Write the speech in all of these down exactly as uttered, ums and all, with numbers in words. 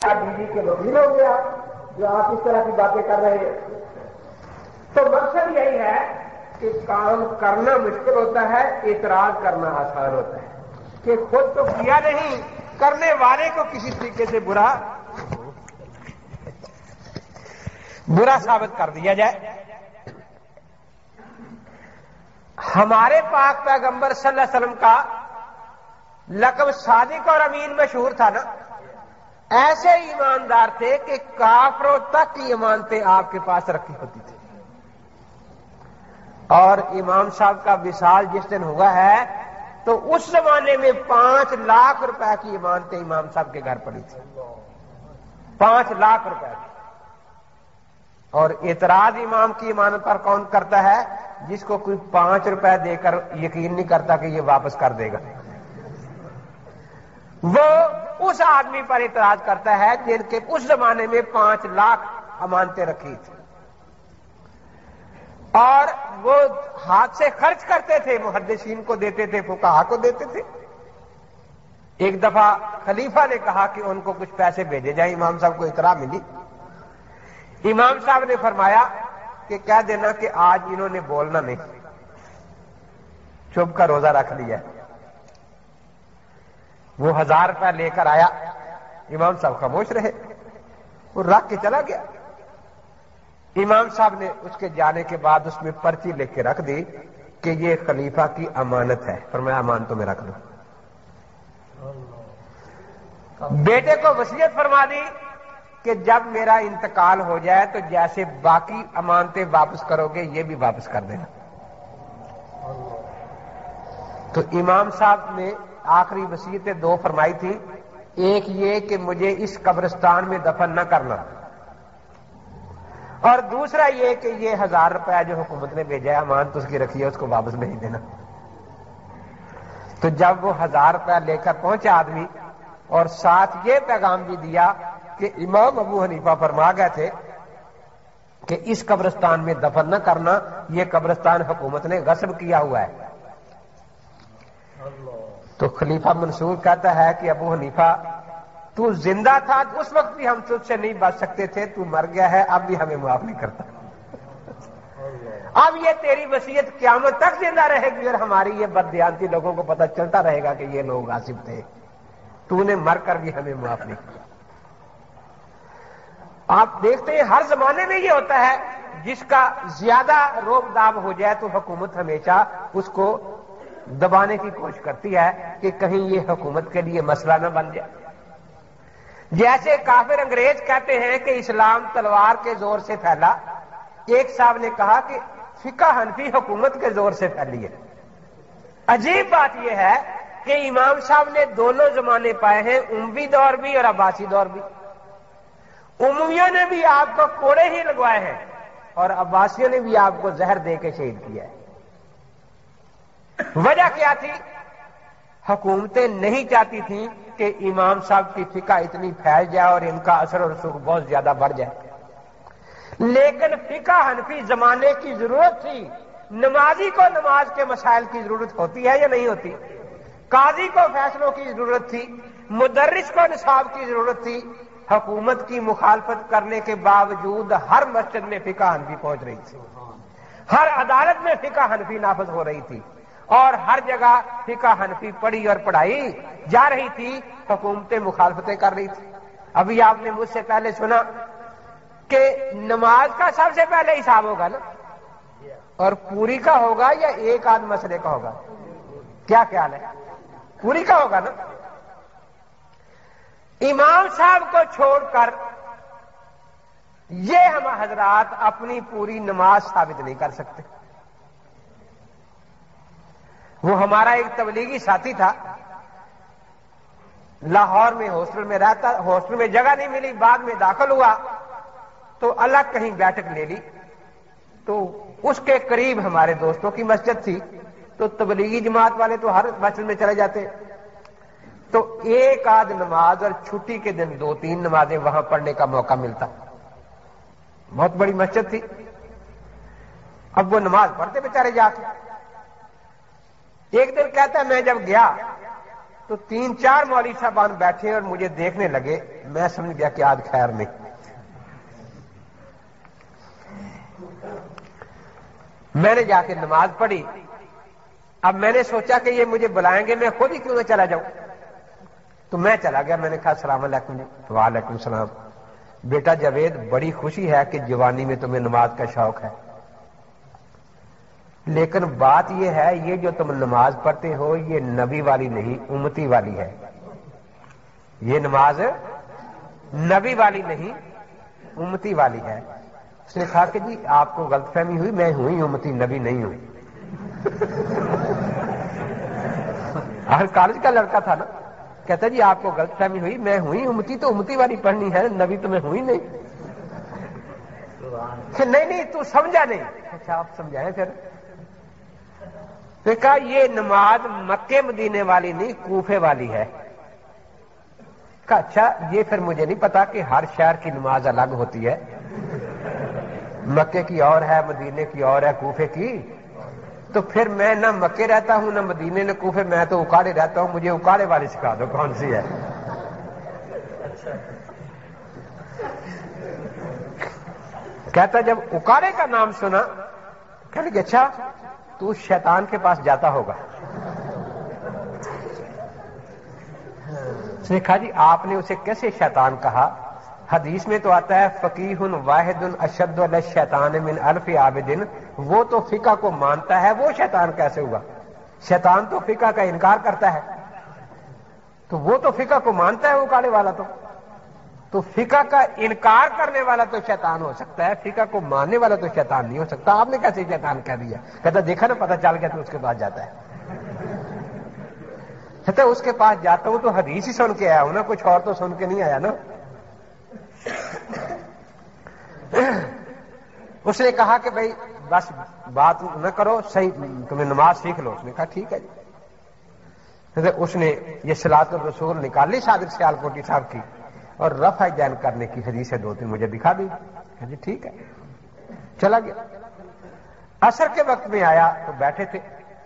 بیوی کے وکیل ہوں گے آپ جو آپ اس طرح کی باتیں کر رہے ہیں؟ تو مقصد یہی ہے کہ کام کرنا مشکل ہوتا ہے، اعتراض کرنا آسان ہوتا ہے کہ خود تو کیا نہیں، کرنے والے کو کسی طریقے سے برا برا ثابت کر دیا جائے۔ ہمارے پاک پیغمبر صلی اللہ علیہ وسلم کا لقب صادق اور امین مشہور تھا نا، ایسے ایماندار تھے کہ کافروں تک کی امانتیں آپ کے پاس رکھی ہوتی تھی۔ اور امام صاحب کا وصال جس دن ہوا ہے تو اس زمانے میں پانچ لاکھ روپے کی امانتیں امام صاحب کے گھر پڑی تھی، پانچ لاکھ روپے کی۔ اور اعتراض امام کی امانت پر کون کرتا ہے؟ جس کو کوئی پانچ روپے دے کر یقین نہیں کرتا کہ یہ واپس کر دے گا، وہ اس آدمی پر اعتراض کرتا ہے جن کے اس زمانے میں پانچ لاکھ امانتیں رکھی تھی، اور وہ ہاتھ سے خرچ کرتے تھے، محدثین کو دیتے تھے، فقہا کو دیتے تھے۔ ایک دفعہ خلیفہ نے کہا کہ ان کو کچھ پیسے بھیجے جائیں، امام صاحب کو اطلاع ملی۔ امام صاحب نے فرمایا کہ کہہ دینا کہ آج انہوں نے بولنا نہیں، چپ کا روزہ رکھ لیا۔ وہ ہزار روپے لے کر آیا، امام صاحب خاموش رہے، وہ رکھ کے چلا گیا۔ امام صاحب نے اس کے جانے کے بعد اس میں پرچی لکھ کے رکھ دی کہ یہ خلیفہ کی امانت ہے، فرمایا امانتوں میں رکھ دو۔ بیٹے کو وصیت فرما دی کہ جب میرا انتقال ہو جائے تو جیسے باقی امانتیں واپس کرو گے یہ بھی واپس کر دینا۔ تو امام صاحب نے آخری وصیتیں دو فرمائی تھی، ایک یہ کہ مجھے اس قبرستان میں دفن نہ کرنا، اور دوسرا یہ کہ یہ ہزار روپیہ جو حکومت نے بھیجا ہے امانت اس کی رکھی ہے اس کو واپس نہیں دینا۔ تو جب وہ ہزار روپیہ لے کر پہنچا آدمی، اور ساتھ یہ پیغام بھی دیا کہ امام ابو حنیفہ فرما گئے تھے کہ اس قبرستان میں دفن نہ کرنا، یہ قبرستان حکومت نے غصب کیا ہوا ہے۔ تو خلیفہ منصور کہتا ہے کہ ابو حنیفہ تو زندہ تھا اس وقت بھی ہم تجھ سے نہیں بچ سکتے تھے، تو مر گیا ہے اب بھی ہمیں معاف نہیں کرتا۔ اب یہ تیری وصیت قیامت تک زندہ رہے گی اور ہماری یہ بددیانتی لوگوں کو پتہ چلتا رہے گا کہ یہ لوگ غاصب تھے، تو نے مر کر بھی ہمیں معاف نہیں کیا۔ آپ دیکھتے ہیں ہر زمانے میں یہ ہوتا ہے، جس کا زیادہ روب داب ہو جائے تو حکومت ہمیشہ اس کو دبانے کی کوشش کرتی ہے کہ کہیں یہ حکومت کے لیے مسئلہ نہ بن جائے۔ جیسے کافر انگریز کہتے ہیں کہ اسلام تلوار کے زور سے پھیلا، ایک صاحب نے کہا کہ فقہ حنفی حکومت کے زور سے پھیلی ہے۔ عجیب بات یہ ہے کہ امام صاحب نے دونوں زمانے پائے ہیں، اموی دور بھی اور عباسی دور بھی۔ امویوں نے بھی آپ کو کوڑے ہی لگوائے ہیں اور عباسیوں نے بھی آپ کو زہر دے کے شہید کیا ہے۔ وجہ کیا تھی؟ حکومتیں نہیں چاہتی تھیں کہ امام صاحب کی فقہ اتنی پھیل جائے اور ان کا اثر و رسوخ بہت زیادہ بڑھ جائے، لیکن فقہ حنفی زمانے کی ضرورت تھی۔ نمازی کو نماز کے مسائل کی ضرورت ہوتی ہے یا نہیں ہوتی؟ قاضی کو فیصلوں کی ضرورت تھی، مدرس کو نصاب کی ضرورت تھی۔ حکومت کی مخالفت کرنے کے باوجود ہر مسجد میں فقہ حنفی پہنچ رہی تھی، ہر عدالت میں فقہ حنفی نافذ ہو رہی تھی، اور ہر جگہ فقہ حنفی پڑھی اور پڑھائی جا رہی تھی، حکومتیں مخالفتیں کر رہی تھی۔ ابھی آپ نے مجھ سے پہلے سنا کہ نماز کا سب سے پہلے حساب ہوگا نا، اور پوری کا ہوگا یا ایک آدھ مسئلے کا ہوگا؟ کیا خیال ہے؟ پوری کا ہوگا نا۔ امام صاحب کو چھوڑ کر یہ ہم حضرات اپنی پوری نماز ثابت نہیں کر سکتے۔ وہ ہمارا ایک تبلیغی ساتھی تھا، لاہور میں ہاسٹل میں رہتا، ہاسٹل میں جگہ نہیں ملی، بعد میں داخل ہوا تو الگ کہیں بیٹھک لے لی، تو اس کے قریب ہمارے دوستوں کی مسجد تھی، تو تبلیغی جماعت والے تو ہر مسجد میں چلے جاتے، تو ایک آدھ نماز اور چھٹی کے دن دو تین نمازیں وہاں پڑھنے کا موقع ملتا۔ بہت بڑی مسجد تھی، اب وہ نماز پڑھتے بیچارے جا کے۔ ایک دن کہتا ہے میں جب گیا تو تین چار مولوی صاحبان بیٹھے اور مجھے دیکھنے لگے. میں سمجھ گیا کہ آج خیر نہیں. میں نے جا کے نماز پڑھی. اب میں نے سوچا کہ یہ مجھے بلائیں گے, میں خود ہی کیوں نہ چلا جاؤں. تو میں چلا گیا. میں نے کہا السلام علیکم. وعلیکم السلام. بیٹا جاوید, بڑی خوشی ہے کہ جوانی میں تمہیں نماز کا شوق ہے, لیکن بات یہ ہے یہ جو تم نماز پڑھتے ہو یہ نبی والی نہیں, امتی والی ہے. یہ نماز نبی والی نہیں, امتی والی ہے. اس نے کہا کہ جی آپ کو غلط فہمی ہوئی, میں ہوئی امتی, نبی نہیں ہوئی. ہر کالج کا لڑکا تھا نا, کہتا جی آپ کو غلط فہمی ہوئی, میں ہوئی امتی, تو امتی والی پڑھنی ہے, نبی تمہیں ہوئی نہیں. کہ نہیں نہیں تو سمجھا نہیں. اچھا آپ سمجھائیں پھر. کہا یہ نماز مکے مدینے والی نہیں, کوفے والی ہے. کہا اچھا یہ پھر مجھے نہیں پتا کہ ہر شہر کی نماز الگ ہوتی ہے, مکے کی اور ہے, مدینے کی اور ہے, کوفے کی. تو پھر میں نہ مکے رہتا ہوں نہ مدینے نہ کوفے, میں تو اکاڑے رہتا ہوں, مجھے اکاڑے والی سکھا دو کون سی ہے. کہتا جب اکاڑے کا نام سنا کہنے کہ اچھا تو شیطان کے پاس جاتا ہوگا. اس نے کہا جی آپ نے اسے کیسے شیطان کہا؟ حدیث میں تو آتا ہے فقیہ واحد اشد علی الشیطان من الف عابد. وہ تو فقہ کو مانتا ہے, وہ شیطان کیسے ہوا؟ شیطان تو فقہ کا انکار کرتا ہے, تو وہ تو فقہ کو مانتا ہے وہ اکاڑے والا. تو تو فقہ کا انکار کرنے والا تو شیطان ہو سکتا ہے, فقہ کو ماننے والا تو شیطان نہیں ہو سکتا. آپ نے کیسے شیطان کہہ دیا؟ کہتا دیکھا نا پتہ چل گیا تو اس کے پاس جاتا ہے. کہتا اس کے پاس جاتا ہوں تو حدیث ہی سن کے آیا ہوں نا, کچھ اور تو سن کے نہیں آیا نا. اس نے کہا کہ بھائی بس بات نہ کرو, صحیح تمہیں نماز سیکھ لو. اس نے کہا ٹھیک ہے جی. اس نے یہ صلاۃ الرسول نکالی صادق سیال کوٹی صاحب کی, اور رفع دین کرنے کی حدیثیں دو تین مجھے دکھا دی. جی ٹھیک ہے, چلا گیا. عصر کے وقت میں آیا تو بیٹھے تھے.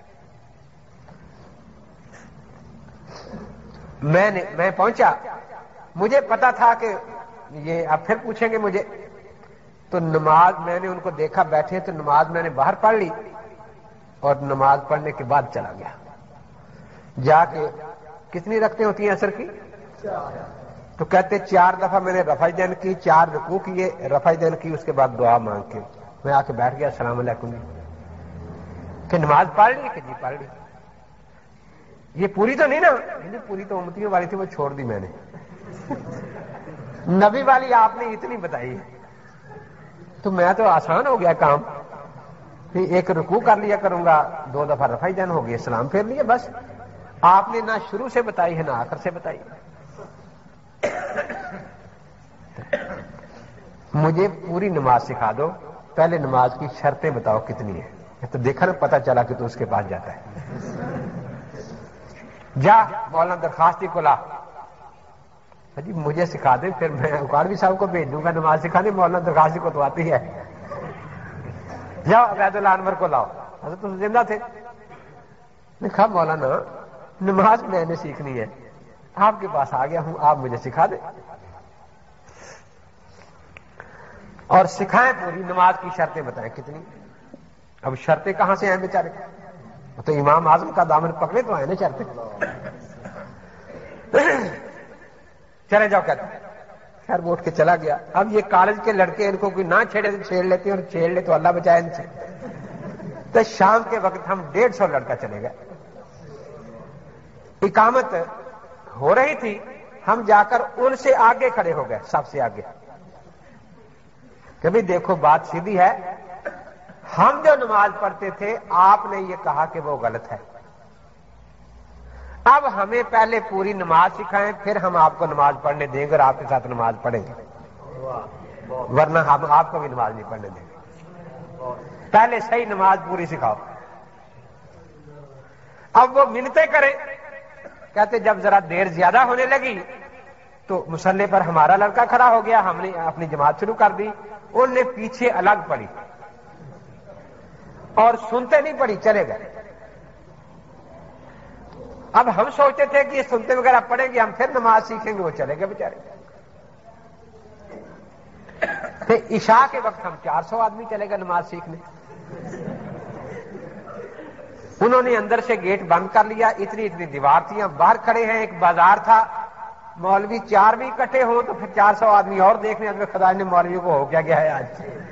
میں نے میں پہنچا, مجھے پتا تھا کہ یہ اب پھر پوچھیں گے مجھے, تو نماز میں نے ان کو دیکھا بیٹھے, تو نماز میں نے باہر پڑھ لی اور نماز پڑھنے کے بعد چلا گیا. جا کے کتنی رکعتیں ہوتی ہیں عصر کی؟ تو کہتے چار دفعہ میں نے رفع دین کی, چار رکوع کیے, رفع دین کی, اس کے بعد دعا مانگ کے میں آ کے بیٹھ گیا. السلام علیکم. کہ نماز پڑھ لی؟ کہ جی پڑھ لی. یہ پوری تو نہیں نا؟ پوری تو امتیوں والی تھی, وہ چھوڑ دی میں نے. نبی والی آپ نے اتنی بتائی, تو میں تو آسان ہو گیا کام. ایک رکوع کر لیا کروں گا, دو دفعہ رفع دین ہو گیا, سلام پھیر لیا, بس. آپ نے نہ شروع سے بتائی ہے نہ آخر سے بتائی. مجھے پوری نماز سکھا دو, پہلے نماز کی شرطیں بتاؤ کتنی ہیں. تو دیکھا نا پتہ چلا کہ تو اس کے پاس جاتا ہے. جا مولانا درخواستی کو لا. جی مجھے سکھا دیں, پھر میں اکاڑوی صاحب کو بھیج دوں گا نماز سکھانے, مولانا درخواستی کو تو آتی ہے. جاؤ عبید اللہ انور کو لاؤ. حضرت تو زندہ تھے. نے کہا مولانا نماز میں نے سیکھنی ہے, آپ کے پاس آ گیا ہوں, آپ مجھے سکھا دیں. اور سکھائیں پوری نماز کی شرطیں بتائیں کتنی. اب شرطیں کہاں سے ہیں بیچارے, تو امام اعظم کا دامن پکڑے تو آئے نا شرطیں. چلے جاؤ کہتے ہیں. خیر وہ اٹھ کے چلا گیا. اب یہ کالج کے لڑکے ان کو کوئی نہ چھیڑے تو چھیڑ لیتے ہیں, اور چھیڑ لے تو اللہ بچائے ان سے. تو شام کے وقت ہم ڈیڑھ سو لڑکا چلے گئے. اقامت ہو رہی تھی, ہم جا کر ان سے آگے کھڑے ہو گئے, سب سے آگے. کہ بھئی دیکھو بات سیدھی ہے, ہم جو نماز پڑھتے تھے آپ نے یہ کہا کہ وہ غلط ہے, اب ہمیں پہلے پوری نماز سکھائیں, پھر ہم آپ کو نماز پڑھنے دیں گے اور آپ کے ساتھ نماز پڑھیں گے, ورنہ ہم آپ کو بھی نماز نہیں پڑھنے دیں گے. پہلے صحیح نماز پوری سکھاؤ. اب وہ منتیں کریں, کہتے جب ذرا دیر زیادہ ہونے لگی تو مصلی پر ہمارا لڑکا کھڑا ہو گیا, ہم نے اپنی جماعت شروع کر دی. ان نے پیچھے الگ پڑھی اور سنتے نہیں پڑھی, چلے گئے. اب ہم سوچتے تھے کہ یہ سنتے وغیرہ پڑھیں گے ہم پھر نماز سیکھیں گے، وہ چلے گئے بیچارے. پھر عشاء کے وقت ہم چار سو آدمی چلے گئے نماز سیکھنے. انہوں نے اندر سے گیٹ بند کر لیا، اتنی اتنی دیوار تھی، باہر کھڑے ہیں، ایک بازار تھا، مولوی چار بھی اکٹھے ہوں تو پھر چار سو آدمی اور دیکھنے. خدا نے مولویوں کو ہو کیا گیا ہے آج.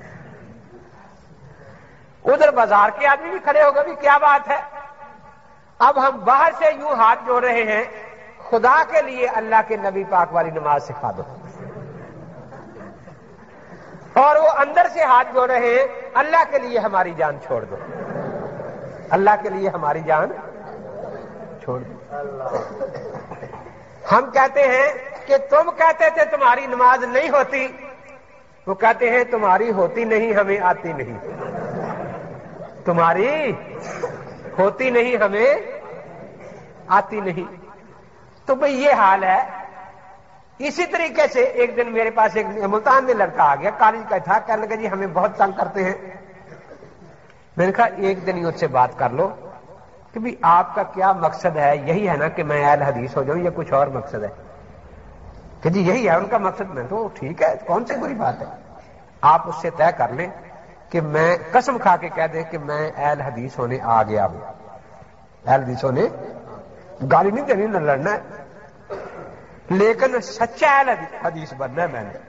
ادھر بازار کے آدمی بھی کھڑے ہو گئے، بھی کیا بات ہے. اب ہم باہر سے یوں ہاتھ جوڑ رہے ہیں، خدا کے لیے اللہ کے نبی پاک والی نماز سکھا دو. اور وہ اندر سے ہاتھ جوڑ رہے ہیں، اللہ کے لیے ہماری جان چھوڑ دو، اللہ کے لیے ہماری جان چھوڑ دو. ہم کہتے ہیں کہ تم کہتے تھے تمہاری نماز نہیں ہوتی، وہ کہتے ہیں تمہاری ہوتی نہیں ہمیں آتی نہیں، تمہاری ہوتی نہیں ہمیں آتی نہیں. تو بھئی یہ حال ہے. اسی طریقے سے ایک دن میرے پاس ایک ملتان میں لڑکا آ گیا، کالج کا تھا، کہنے لگا جی ہمیں بہت تنگ کرتے ہیں. میں نے کہا ایک دن ہی اس سے بات کر لو کہ بھی آپ کا کیا مقصد ہے. یہی ہے نا کہ میں اہل حدیث ہو جاؤں یا کچھ اور مقصد ہے؟ کہ جی یہی ہے ان کا مقصد. میں تو ٹھیک ہے، کون سی بری بات ہے. آپ اس سے طے کر لیں کہ میں قسم کھا کے کہہ دیں کہ میں اہل حدیث ہونے آ گیا ہوں. اہل حدیث ہونے گالی نہیں دینی، نہ لڑنا ہے، لیکن سچا اہل حدیث بننا ہے. میں نے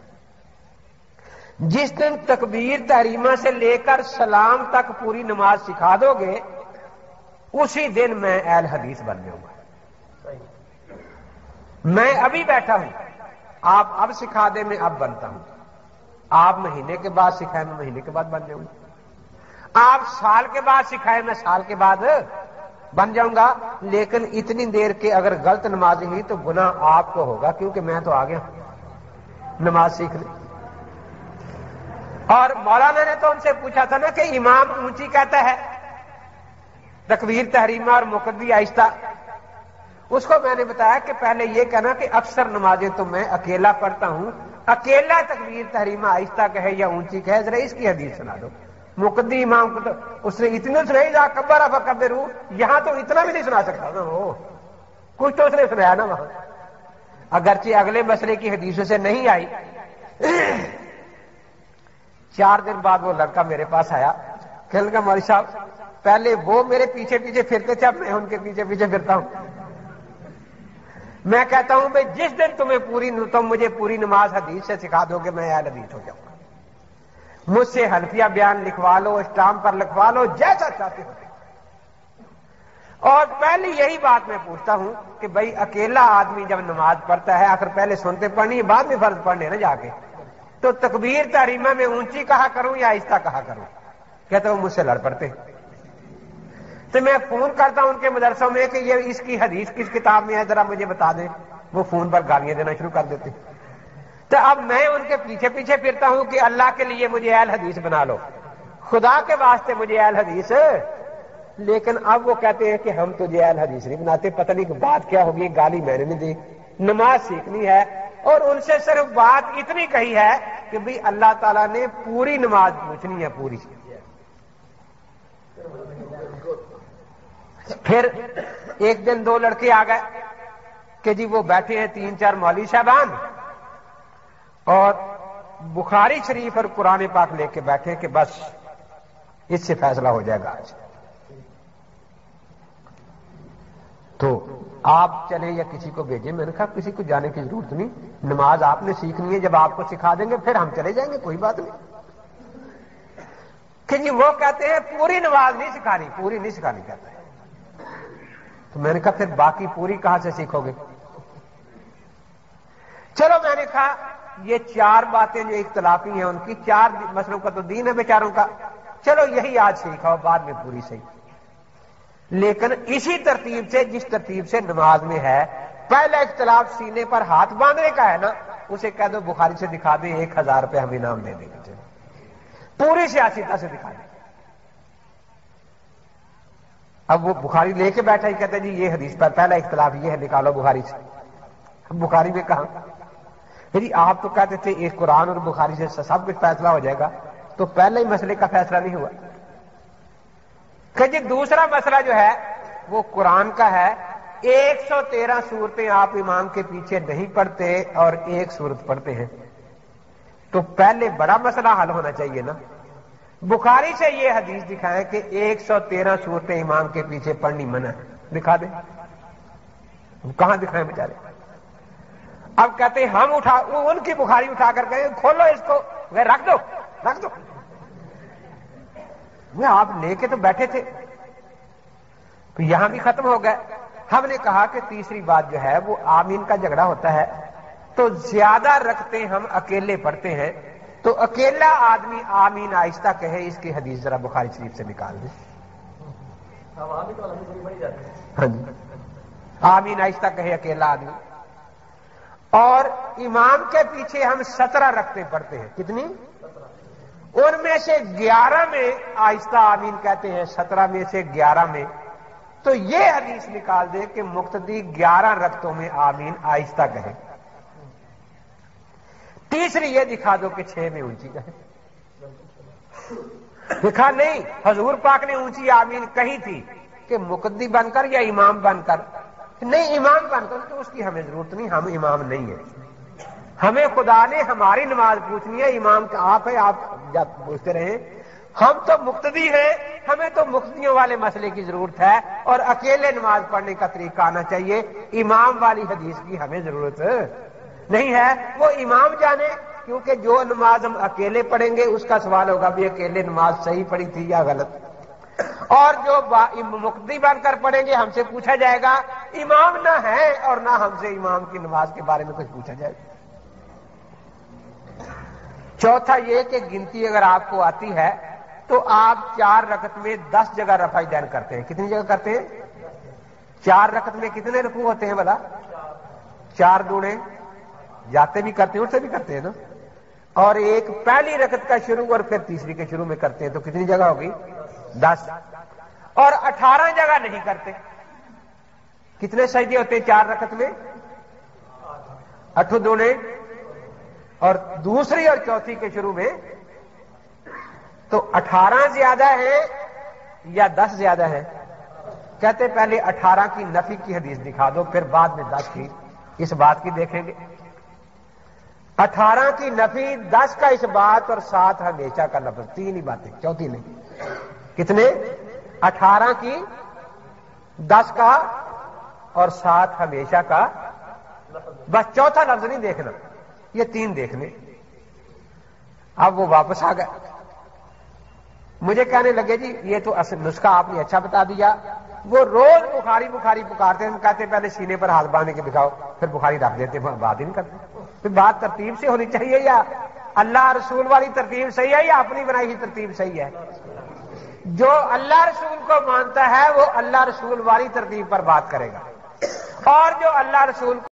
جس دن تکبیر تحریمہ سے لے کر سلام تک پوری نماز سکھا دو گے، اسی دن میں اہل حدیث بن جاؤں گا. میں ابھی بیٹھا ہوں، آپ اب سکھا دیں میں اب بنتا ہوں. آپ مہینے کے بعد سکھائیں میں مہینے کے بعد بن جاؤں گا. آپ سال کے بعد سکھائیں میں سال کے بعد بن جاؤں گا. لیکن اتنی دیر کے اگر غلط نماز ہوئی تو گناہ آپ کو ہوگا، کیونکہ میں تو آ گیا نماز سیکھنے. اور مولانا نے تو ان سے پوچھا تھا نا کہ امام اونچی کہتا ہے، تکبیر تحریمہ اور مقدی آہستہ. اس کو میں نے بتایا کہ پہلے یہ کہنا کہ اکثر نمازیں تو میں اکیلا پڑھتا ہوں، اکیلا تکبیر تحریمہ آہستہ کہے یا اونچی کہے، ذرا اس کی حدیث سنا دو. مقدی امام کو تو اس نے اتنے سنائی جا کبر فکبروا، یہاں تو اتنا بھی نہیں سنا سکتا نا. وہ کچھ تو اس نے سنایا نا وہاں، اگرچہ اگلے مسئلے کی حدیثوں سے نہیں آئی. چار دن بعد وہ لڑکا میرے پاس آیا، کہنے لگا مولوی صاحب پہلے وہ میرے پیچھے پیچھے پھرتے تھے، اب میں ان کے پیچھے پیچھے پھرتا ہوں. میں کہتا ہوں بھائی جس دن تمہیں پوری تم مجھے پوری نماز حدیث سے سکھا دو گے میں اہل حدیث ہو جاؤں گا. مجھ سے حنفیہ بیان لکھوا لو، اسٹامپ پر لکھوا لو، جیسا چاہتے ہو. اور پہلے یہی بات میں پوچھتا ہوں کہ بھائی اکیلا آدمی جب نماز پڑھتا ہے، آخر پہلے سنتے پڑھنی ہے بعد میں فرض پڑھنے نا جا کے، تو تکبیر تحریمہ میں اونچی کہا کروں یا آہستہ کہا کروں؟ کہتا ہوں مجھ سے لڑ پڑتے. تو میں فون کرتا ہوں ان کے مدرسوں میں کہ یہ اس کی حدیث کس کتاب میں ہے ذرا مجھے بتا دیں. وہ فون پر گالیاں دینا شروع کر دیتے. تو اب میں ان کے پیچھے پیچھے پھرتا ہوں کہ اللہ کے لیے مجھے اہل حدیث بنا لو، خدا کے واسطے مجھے اہل حدیث. لیکن اب وہ کہتے ہیں کہ ہم تجھے اہل حدیث نہیں بناتے. پتہ نہیں کہ بات کیا ہوگی، گالی میں نے نہیں دی، نماز سیکھنی ہے. اور ان سے صرف بات اتنی کہی ہے کہ بھئی اللہ تعالیٰ نے پوری نماز پوچھنی ہے، پوری. پھر ایک دن دو لڑکے آ گئے کہ جی وہ بیٹھے ہیں تین چار مولوی صاحبان اور بخاری شریف اور قرآن پاک لے کے بیٹھے کہ بس اس سے فیصلہ ہو جائے گا آج. تو آپ چلیں یا کسی کو بھیجیں. میں نے کہا کسی کو جانے کی ضرورت نہیں، نماز آپ نے سیکھنی ہے، جب آپ کو سکھا دیں گے پھر ہم چلے جائیں گے، کوئی بات نہیں. کہ جی وہ کہتے ہیں پوری نماز نہیں سکھانی، پوری نہیں سکھانی کہتا ہے. تو میں نے کہا پھر باقی پوری کہاں سے سیکھو گے؟ چلو میں نے کہا یہ چار باتیں جو اختلافی ہیں ان کی، چار مسئلوں کا تو دین ہے بیچاروں کا، چلو یہی آج سیکھاؤ بعد میں پوری صحیح. لیکن اسی ترتیب سے جس ترتیب سے نماز میں ہے، پہلا اختلاف سینے پر ہاتھ باندھنے کا ہے نا، اسے کہہ دو بخاری سے دکھا دیں، ایک ہزار روپے ہم انعام دے دیں گے. پوری سیاستہ سے دکھا دیں. اب وہ بخاری لے کے بیٹھا ہی کہتا ہے جی یہ حدیث پر پہلا اختلاف یہ ہے، نکالو بخاری سے. بخاری میں کہاں جی آپ تو کہتے تھے ایک قرآن اور بخاری سے سب کچھ فیصلہ ہو جائے گا، تو پہلے ہی مسئلے کا فیصلہ نہیں ہوا. کہ جی دوسرا مسئلہ جو ہے وہ قرآن کا ہے، حدیث کا ہے. قرآن کا ہے، حدیث کا ہے. حدیث کا ہے، قرآن کا ہے. قرآن کا ہے، حدیث کا ہے. حدیث کا ہے، قرآن کا ہے. حدیث کا ہے، حدیث کا ہے. حدیث کا ہے، قرآن کا ہے. کہ جی دوسرا مسئلہ جو ہے وہ قرآن کا ہے ایک سو تیرہ صورتیں آپ امام کے پیچھے نہیں پڑھتے اور ایک صورت پڑھتے ہیں، تو پہلے بڑا مسئلہ حل ہونا چاہیے نا۔ بخاری سے یہ حدیث دکھائیں کہ ایک سو تیرہ صورتیں امام کے پیچھے پڑھنی منع ہے، دکھا دیں، کہاں دکھائیں بیچارے؟ اب کہتے ہیں ہم اٹھا ان کی بخاری اٹھا کر کہیں کھولو اس کو، رکھ دو رکھ دو، وہ آپ لے کے تو بیٹھے تھے، تو یہاں بھی ختم ہو گئے۔ ہم نے کہا کہ تیسری بات جو ہے وہ آمین کا جھگڑا ہوتا ہے تو زیادہ رکھتے ہم اکیلے پڑھتے ہیں، تو اکیلا آدمی آمین آہستہ کہے، اس کی حدیث ذرا بخاری شریف سے نکال دیں۔ ہاں جی، آمین آہستہ کہے اکیلا آدمی۔ اور امام کے پیچھے ہم سترہ رکھتے پڑھتے ہیں، کتنی؟ ان میں سے گیارہ میں آہستہ آمین کہتے ہیں، سترہ میں سے گیارہ میں، تو یہ حدیث نکال دے کہ مقتدی گیارہ رکعتوں میں آمین آہستہ کہے۔ تیسری یہ دکھا دو کہ چھ میں اونچی کہے، دکھا نہیں، حضور پاک نے اونچی آمین کہی تھی کہ مقتدی بن کر یا امام بن کر؟ نہیں، امام بن کر، تو اس کی ہمیں ضرورت نہیں، ہم امام نہیں ہیں، ہمیں خدا نے ہماری نماز پوچھنی ہے، امام کا آپ ہے، آپ جب پوچھتے رہیں، ہم تو مقتدی ہیں، ہمیں تو مقتدیوں والے مسئلے کی ضرورت ہے، اور اکیلے نماز پڑھنے کا طریقہ آنا چاہیے، امام والی حدیث کی ہمیں ضرورت نہیں ہے، وہ امام جانے، کیونکہ جو نماز ہم اکیلے پڑھیں گے اس کا سوال ہوگا بھی اکیلے نماز صحیح پڑھی تھی یا غلط، اور جو مقتدی بن کر پڑھیں گے ہم سے پوچھا جائے گا، امام نہ ہے اور نہ ہم سے امام کی نماز کے بارے میں کچھ پوچھا جائے گا۔ چوتھا یہ کہ گنتی اگر آپ کو آتی ہے تو آپ چار رکعت میں دس جگہ رفع دین کرتے ہیں، کتنی جگہ کرتے ہیں؟ چار رکعت میں کتنے رکوع ہوتے ہیں بلا؟ چار دونے، جاتے بھی کرتے ہیں اور سے بھی کرتے ہیں نا، اور ایک پہلی رکعت کا شروع اور پھر تیسری کے شروع میں کرتے ہیں، تو کتنی جگہ ہوگی؟ دس، اور اٹھارہ جگہ نہیں کرتے۔ کتنے سجدے ہوتے ہیں چار رکعت میں؟ اٹھو دونے، اور دوسری اور چوتھی کے شروع میں، تو اٹھارہ زیادہ ہے یا دس زیادہ ہے؟ کہتے پہلے اٹھارہ کی نفی کی حدیث دکھا دو، پھر بعد میں دس کی، اس بات کی دیکھیں گے۔ اٹھارہ کی نفی، دس کا اس بات، اور سات ہمیشہ کا لفظ، تین ہی باتیں، چوتھی نہیں۔ کتنے؟ اٹھارہ کی، دس کا اور سات ہمیشہ کا، بس چوتھا لفظ نہیں دیکھنا، یہ تین دیکھنے۔ اب وہ واپس آ گئے، مجھے کہنے لگے جی یہ تو نسخہ آپ نے اچھا بتا دیا، وہ روز بخاری بخاری پکارتے ہیں، ہم کہتے پہلے سینے پر ہاتھ باندھ کے دکھاؤ، پھر بخاری رکھ دیتے ہیں، بات ہی نہیں کرتے۔ پھر بات ترتیب سے ہونی چاہیے، یا اللہ رسول والی ترتیب صحیح ہے یا اپنی بنائی ہوئی ترتیب صحیح ہے؟ جو اللہ رسول کو مانتا ہے وہ اللہ رسول والی ترتیب پر بات کرے گا، اور جو اللہ رسول